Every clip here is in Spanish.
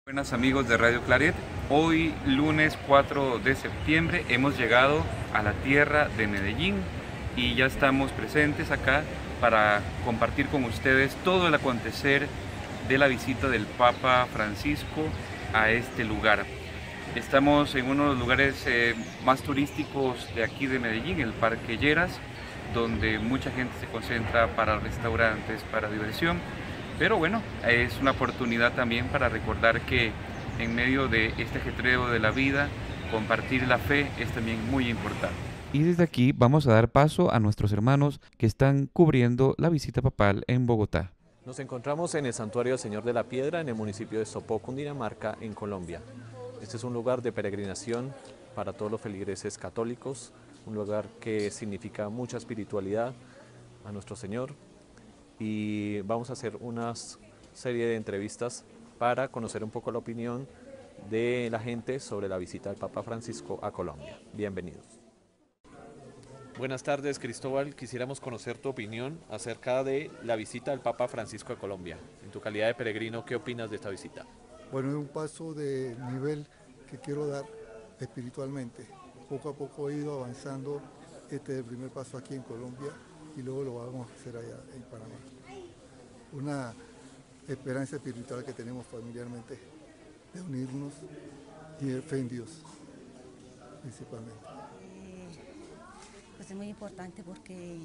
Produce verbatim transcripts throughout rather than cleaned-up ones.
Buenas amigos de Radio Claret, hoy lunes cuatro de septiembre hemos llegado a la tierra de Medellín y ya estamos presentes acá para compartir con ustedes todo el acontecer de la visita del Papa Francisco a este lugar. Estamos en uno de los lugares eh, más turísticos de aquí de Medellín, el Parque Lleras, donde mucha gente se concentra para restaurantes, para diversión. Pero bueno, es una oportunidad también para recordar que en medio de este ajetreo de la vida, compartir la fe es también muy importante. Y desde aquí vamos a dar paso a nuestros hermanos que están cubriendo la visita papal en Bogotá. Nos encontramos en el Santuario del Señor de la Piedra, en el municipio de Sopó, Cundinamarca, en Colombia. Este es un lugar de peregrinación para todos los feligreses católicos, un lugar que significa mucha espiritualidad a nuestro Señor. Y vamos a hacer una serie de entrevistas para conocer un poco la opinión de la gente sobre la visita del Papa Francisco a Colombia. Bienvenidos. Buenas tardes, Cristóbal. Quisiéramos conocer tu opinión acerca de la visita del Papa Francisco a Colombia. En tu calidad de peregrino, ¿qué opinas de esta visita? Bueno, es un paso de nivel que quiero dar espiritualmente. Poco a poco he ido avanzando. Este es el primer paso aquí en Colombia y luego lo vamos a hacer allá en Panamá. Una esperanza espiritual que tenemos familiarmente de unirnos y de fe en Dios, principalmente. Eh, pues es muy importante porque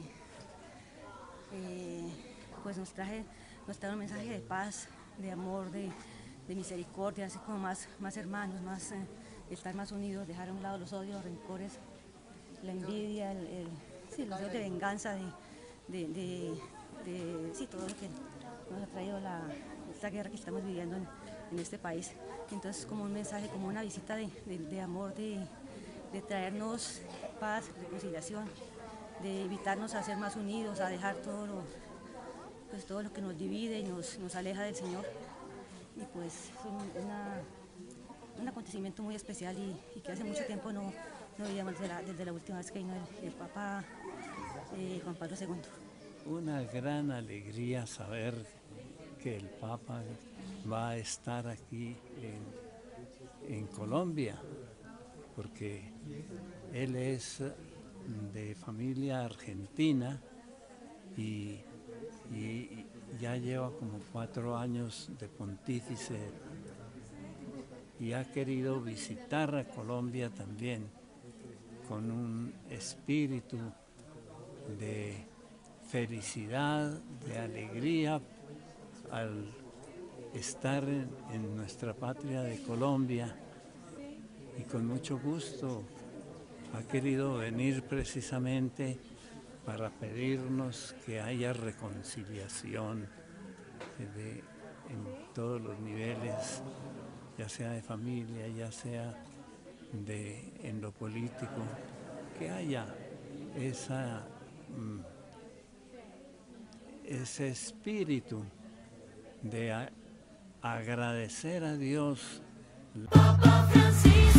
eh, pues nos trae, nos trae un mensaje de paz, de amor, de, de misericordia, así como más, más hermanos, más, eh, estar más unidos, dejar a un lado los odios, los rencores, la envidia, el, el, sí, los deseos de venganza, de, de, de, de sí, todo lo que nos ha traído la, esta guerra que estamos viviendo en, en este país. Entonces, como un mensaje, como una visita de, de, de amor, de, de traernos paz, reconciliación, de invitarnos a ser más unidos, a dejar todo lo, pues, todo lo que nos divide y nos, nos aleja del Señor. Y pues es un, una, un acontecimiento muy especial y, y que hace mucho tiempo no, no veíamos desde la, desde la última vez que vino el, el Papa eh, Juan Pablo segundo. Una gran alegría saber que el Papa va a estar aquí en, en Colombia, porque él es de familia argentina y, y ya lleva como cuatro años de pontífice y ha querido visitar a Colombia también con un espíritu de felicidad, de alegría al estar en, en nuestra patria de Colombia, y con mucho gusto ha querido venir precisamente para pedirnos que haya reconciliación de, en todos los niveles, ya sea de familia, ya sea de, en lo político, que haya esa ese espíritu de a, agradecer a Dios. Papa Francisco.